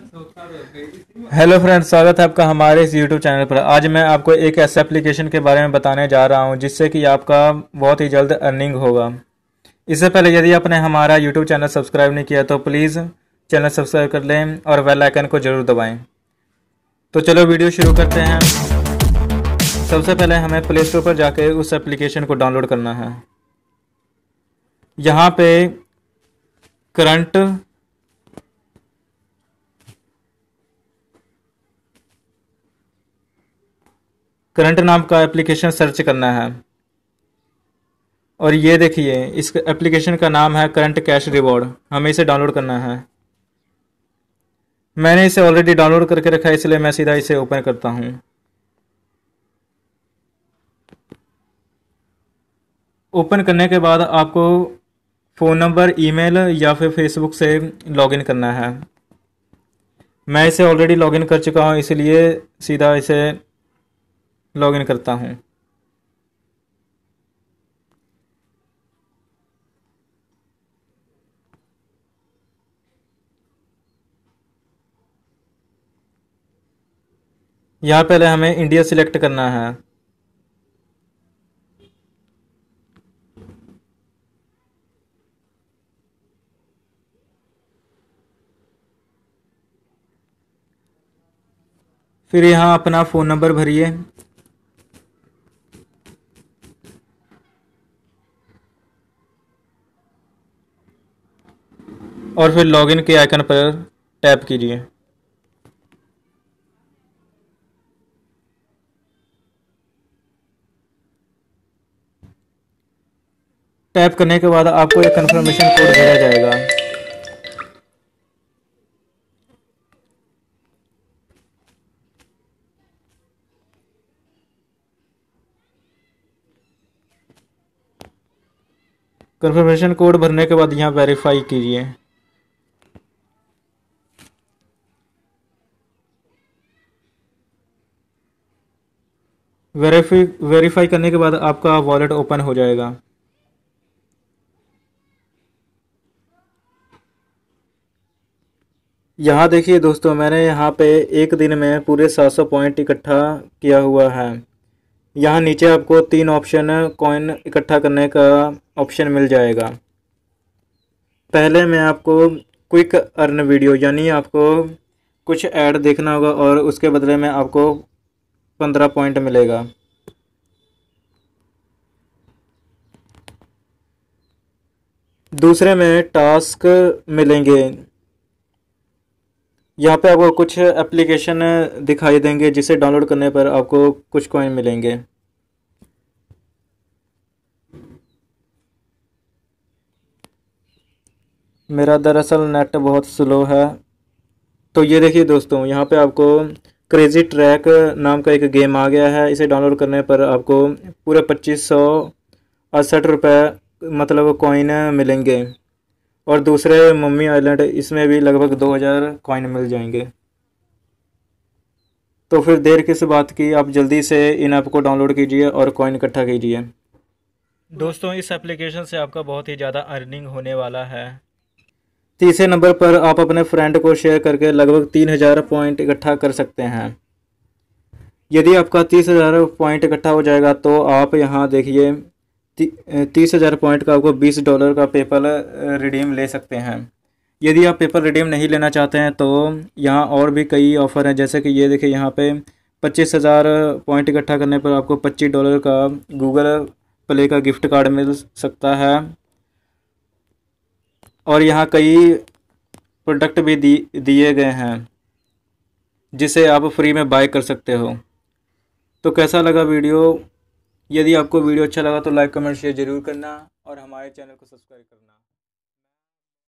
Hello friends, स्वागत है आपका हमारे इस यूट्यूब चैनल पर। आज मैं आपको एक ऐसे एप्लीकेशन के बारे में बताने जा रहा हूं जिससे कि आपका बहुत ही जल्द अर्निंग होगा। इससे पहले यदि आपने हमारा यूट्यूब चैनल सब्सक्राइब नहीं किया तो प्लीज़ चैनल सब्सक्राइब कर लें और बेल आइकन को ज़रूर दबाएं। तो चलो वीडियो शुरू करते हैं। सबसे पहले हमें प्ले स्टोर पर जाकर उस एप्लीकेशन को डाउनलोड करना है। यहाँ पे करंट नाम का एप्लीकेशन सर्च करना है और ये देखिए इस एप्लीकेशन का नाम है करंट कैश रिवॉर्ड। हमें इसे डाउनलोड करना है। मैंने इसे ऑलरेडी डाउनलोड करके रखा है, इसलिए मैं सीधा इसे ओपन करता हूँ। ओपन करने के बाद आपको फ़ोन नंबर, ईमेल या फिर फेसबुक से लॉगिन करना है। मैं इसे ऑलरेडी लॉगिन कर चुका हूँ, इसलिए सीधा इसे लॉगिन करता हूँ। यहाँ पहले हमें इंडिया सिलेक्ट करना है। फिर यहाँ अपना फ़ोन नंबर भरिए। और फिर लॉगिन के आइकन पर टैप कीजिए। टैप करने के बाद आपको एक कंफर्मेशन कोड भेजा जाएगा। कंफर्मेशन कोड भरने के बाद यहाँ वेरीफाई कीजिए। वेरीफाई करने के बाद आपका वॉलेट ओपन हो जाएगा। यहाँ देखिए दोस्तों, मैंने यहाँ पे एक दिन में पूरे 700 पॉइंट इकट्ठा किया हुआ है। यहाँ नीचे आपको 3 ऑप्शन कॉइन इकट्ठा करने का ऑप्शन मिल जाएगा। पहले में आपको क्विक अर्न वीडियो, यानी आपको कुछ ऐड देखना होगा और उसके बदले में आपको 15 पॉइंट मिलेगा। दूसरे में टास्क मिलेंगे। यहाँ पे आपको कुछ एप्लीकेशन दिखाई देंगे जिसे डाउनलोड करने पर आपको कुछ कॉइन मिलेंगे। मेरा दरअसल नेट बहुत स्लो है। तो ये देखिए दोस्तों, यहाँ पे आपको क्रेजी ट्रैक नाम का एक गेम आ गया है। इसे डाउनलोड करने पर आपको पूरे 2568 रुपये मतलब कॉइन मिलेंगे। और दूसरे मम्मी आइलैंड, इसमें भी लगभग 2000 कॉइन मिल जाएंगे। तो फिर देर किस बात की, आप जल्दी से इन ऐप को डाउनलोड कीजिए और कॉइन इकट्ठा कीजिए। दोस्तों, इस एप्लीकेशन से आपका बहुत ही ज़्यादा अर्निंग होने वाला है। तीसरे नंबर पर आप अपने फ्रेंड को शेयर करके लगभग 3000 पॉइंट इकट्ठा कर सकते हैं। यदि आपका 30,000 पॉइंट इकट्ठा हो जाएगा तो आप यहाँ देखिए 30,000 पॉइंट का आपको $20 का पेपल रिडीम ले सकते हैं। यदि आप पेपर रिडीम नहीं लेना चाहते हैं तो यहाँ और भी कई ऑफ़र हैं, जैसे कि ये देखिए यहाँ पे 25,000 पॉइंट इकट्ठा करने पर आपको $25 का गूगल प्ले का गिफ्ट कार्ड मिल सकता है। और यहाँ कई प्रोडक्ट भी दिए गए हैं जिसे आप फ्री में बाय कर सकते हो। तो कैसा लगा वीडियो? यदि आपको वीडियो अच्छा लगा तो लाइक, कमेंट, शेयर ज़रूर करना और हमारे चैनल को सब्सक्राइब करना।